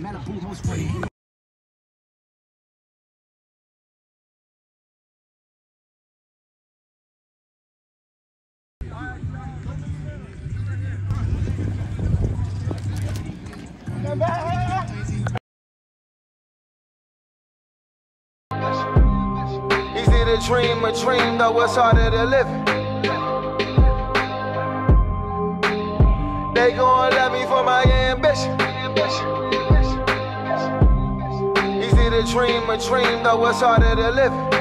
Easy to dream a dream, though it's harder to live it. They gon' love me for my ambition. Easy to dream a dream, though it's harder to live it.